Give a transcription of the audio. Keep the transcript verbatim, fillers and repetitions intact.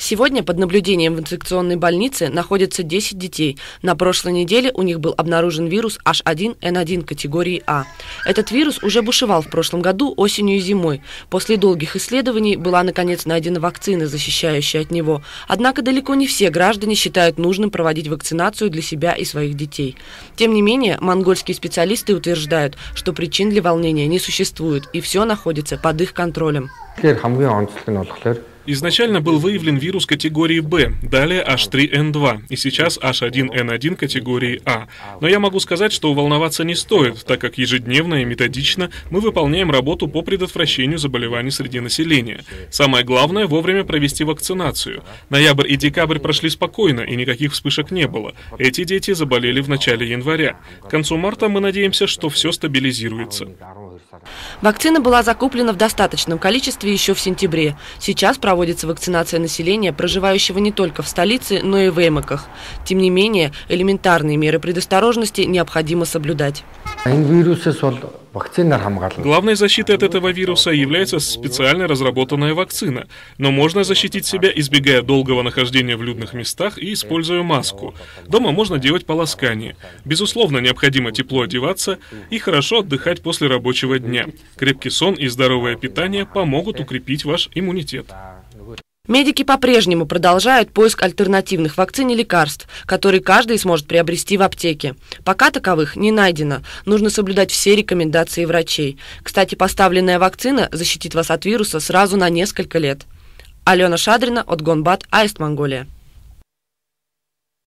Сегодня под наблюдением в инфекционной больнице находятся десять детей. На прошлой неделе у них был обнаружен вирус эйч один эн один категории А. Этот вирус уже бушевал в прошлом году осенью и зимой. После долгих исследований была наконец найдена вакцина, защищающая от него. Однако далеко не все граждане считают нужным проводить вакцинацию для себя и своих детей. Тем не менее, монгольские специалисты утверждают, что причин для волнения не существует, и все находится под их контролем. Изначально был выявлен вирус категории Б, далее эйч три эн два и сейчас эйч один эн один категории А. Но я могу сказать, что волноваться не стоит, так как ежедневно и методично мы выполняем работу по предотвращению заболеваний среди населения. Самое главное — вовремя провести вакцинацию. Ноябрь и декабрь прошли спокойно, и никаких вспышек не было. Эти дети заболели в начале января. К концу марта мы надеемся, что все стабилизируется. Вакцина была закуплена в достаточном количестве еще в сентябре. Сейчас проводится вакцинация населения, проживающего не только в столице, но и в Эймаках. Тем не менее, элементарные меры предосторожности необходимо соблюдать. Главной защитой от этого вируса является специально разработанная вакцина, но можно защитить себя, избегая долгого нахождения в людных местах и используя маску. Дома можно делать полоскание. Безусловно, необходимо тепло одеваться и хорошо отдыхать после рабочего дня. Крепкий сон и здоровое питание помогут укрепить ваш иммунитет. Медики по-прежнему продолжают поиск альтернативных вакцин и лекарств, которые каждый сможет приобрести в аптеке. Пока таковых не найдено. Нужно соблюдать все рекомендации врачей. Кстати, поставленная вакцина защитит вас от вируса сразу на несколько лет. Алена Шадрина, Отгонбат, Аист, Монголия.